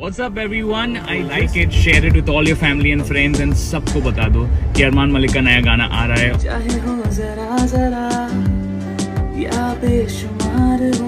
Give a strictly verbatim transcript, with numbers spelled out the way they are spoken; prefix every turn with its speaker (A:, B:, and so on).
A: What's up everyone? I like it. Share it with all your family and friends and सबको बता दो कि अरमान मलिक का नया गाना आ रहा है.
B: चाहे हो जरा जरा या बेशुमार हो.